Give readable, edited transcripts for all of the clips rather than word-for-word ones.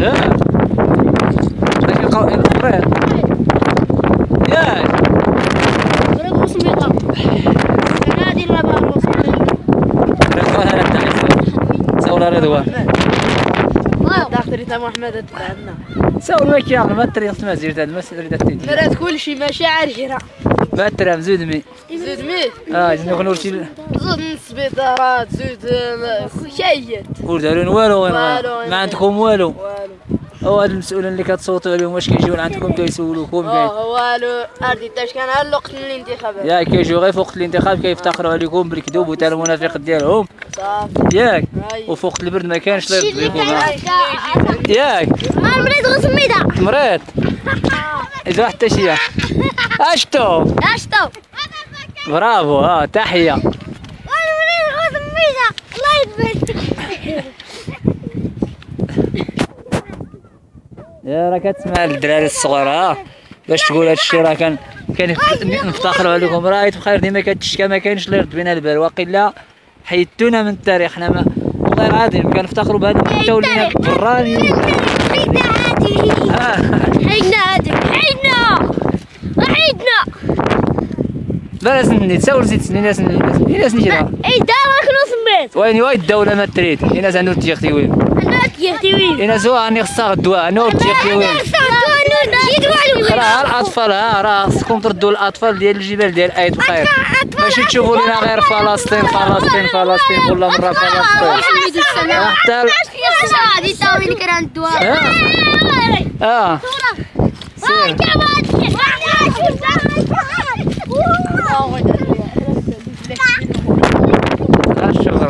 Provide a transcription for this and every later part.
داك القريط ياك قريط وسميطة هادي الربا رضوان هلا تاعي ساولا رضوان داكتري تاع محمد تبعنا ساول لك يلا ما تريت ما زيد ما سريت تيدي مرات كلشي مشاعر جرا ما ترام زود مي زود ميت نقولوا شي زود سبيطارات زود شيت ودارون والو والو. ما عندكم والو والو هو هاد المسؤولين اللي كتصوتوا عليهم واش كيجيو عندكم كيسولوكم والو اردي تاش كان على وقت الانتخابات ياك كيجيو غير فوق الانتخاب كيفتخروا عليكم بالكذوب وتا المنافق ديالهم صافي ياك أي. وفوق البرد ما كانش لا يرد بكم ياك مريض وسميتها مريض اذا حتى شي اشتو اشطو برافو تحيه مريض وسميتها الله يبارك يا راه كتسمع الدراري الصغار باش تقول هادشي راه كان نفتخروا عليكم راه بخير ديما كتشكى ما كاينش اللي يرد بينا البال واقيلا حيدتونا من التاريخ حنا ما والله العظيم كنفتخروا بهذا حتى ولينا براني حيدنا بلا سني تساول زيد سني ناس نجي اي دارك نو سميت وين وايد الدولة ما تريد الناس عندهم تيختي وين انا كيفتي وين الناس هو اني خصها الدواء انا تيختي وين راه الاطفال راه خصكم تردوا الاطفال ديال الجبال ديال ايت بخير ماشي تشوفوا لينا غير فلسطين فلسطين فلسطين كل مره فلسطين حتى هادي تا وين كان الدواء سير شكرا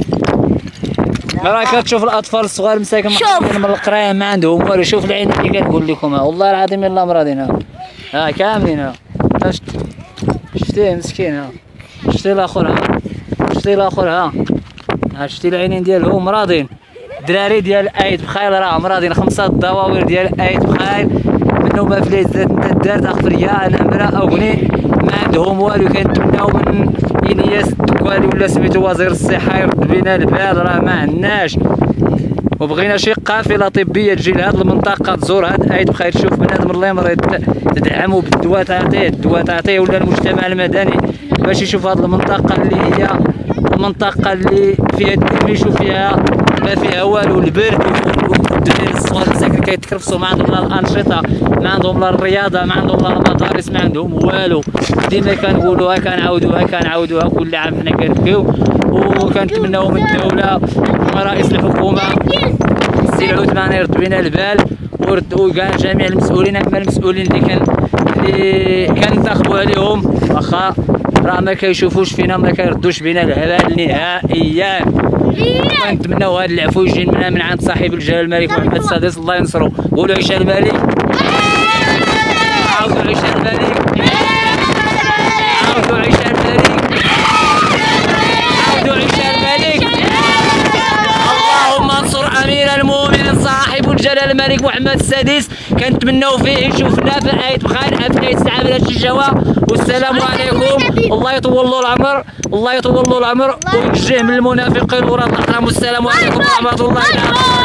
راه كتشوف الاطفال الصغار مساكن من القرايه ما عندهم والو شوف العين اللي كنقول لكم والله العظيم الا مرضين كاملين شتيه مسكين شتي الاخر شتي الاخر شتي العينين ديالهم مرضين الدراري ديال ايت بخير راه مرضين 5 الدواوير ديال ايت بخير منهم ما فليت دارت اخفريه نمره او بني ما عندهم والو كنتمناو من الياس الدكوالي ولا سميتو وزير الصحه يرد بينا البال راه ما عندناش وبغينا شي قافله طبيه تجي لهاد المنطقه تزور هاد ايت بخير تشوف بنادم اللي مريض تدعمو بالدواء تعطيه الدواء تعطيه ولا المجتمع المدني باش يشوف هاد المنطقه اللي هي المنطقه اللي فيها التكريش وفيها ما فيها والو البرد والدراري الصغار مساكن كيتكرفسوا ما عندهم لا الانشطه ما عندهم لا الرياضه ما عندهم لا المدارس ما عندهم والو ديما كنقولوها كنعاودوها كل عام حنا كنبكيو وكنتمناو من الدوله ورئيس الحكومه السي العثماني يرد بينا البال وكاع جميع المسؤولين اما المسؤولين اللي كنتخبوا عليهم واخا راه ما كيشوفوش فينا ما كيردوش بينا الهبال نهائيا كنتمناو هذا العفو يجي من عند صاحب الجلاله الملك محمد السادس الله ينصرو قولوا عيش الملك عاودوا عيش الملك عاودوا عيش الملك عاودوا عيش الملك اللهم انصر امير المؤمنين صاحب الجلاله الملك محمد السادس كنتمناو فيه يشوفنا في ايت بخير افناء الساعه بلا الشجاوه والسلام عليكم الله يطول له العمر الله يطول له العمر وينجيه من المنافقين وراه الحرام والسلام عليكم ورحمه الله تعالى